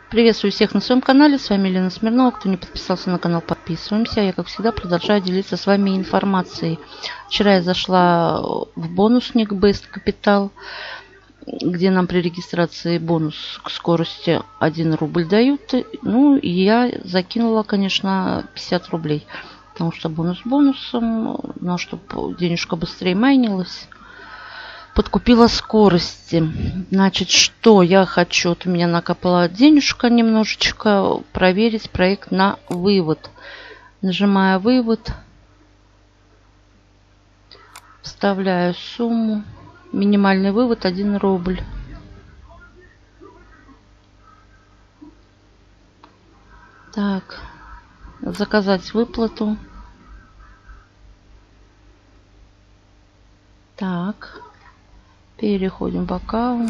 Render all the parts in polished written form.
Приветствую всех на своем канале. С вами Елена Смирнова. Кто не подписался на канал, подписываемся. Я, как всегда, продолжаю делиться с вами информацией. Вчера я зашла в бонусник Best Capital, где нам при регистрации бонус к скорости 1 рубль дают. Ну, и я закинула, конечно, 50 рублей. Потому что бонус бонусом, но чтобы денежка быстрее майнилась. Подкупила скорости. Значит, что я хочу? Вот у меня накопала денежка немножечко. Проверить проект на вывод. Нажимаю вывод. Вставляю сумму. Минимальный вывод 1 рубль. Так. Заказать выплату. Так. Переходим в аккаунт.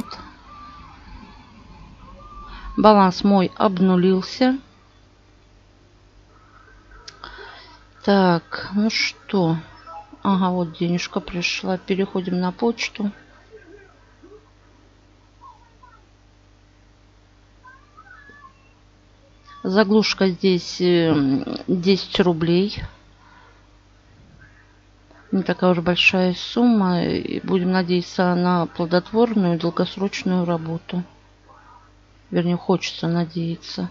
Баланс мой обнулился. Так, ну что. Ага, вот денежка пришла. Переходим на почту. Заглушка здесь 10 рублей. Не такая уж большая сумма. И будем надеяться на плодотворную долгосрочную работу. Вернее, хочется надеяться.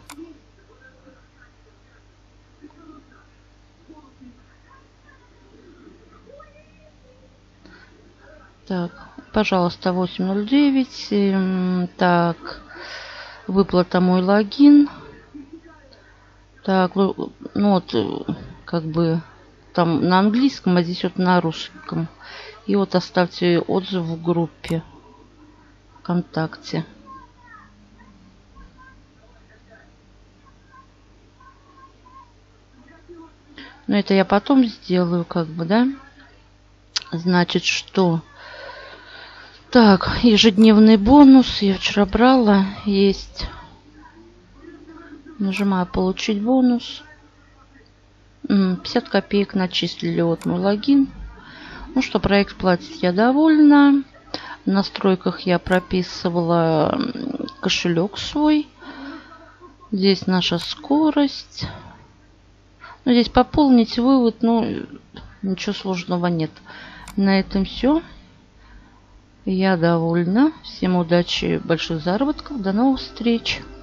Так, пожалуйста, 809. Так, выплата мой логин. Так, ну вот, как бы там на английском, а здесь вот на русском. И вот оставьте отзыв в группе ВКонтакте. Но это я потом сделаю, как бы, да? Значит, что? Так, ежедневный бонус. Я вчера брала. Есть. Нажимаю получить бонус. 50 копеек начислили от мой логин. Ну что, проект платит, я довольна. В настройках я прописывала кошелек свой. Здесь наша скорость. Ну, здесь пополнить вывод, ну, ничего сложного нет. На этом все. Я довольна. Всем удачи, больших заработков. До новых встреч.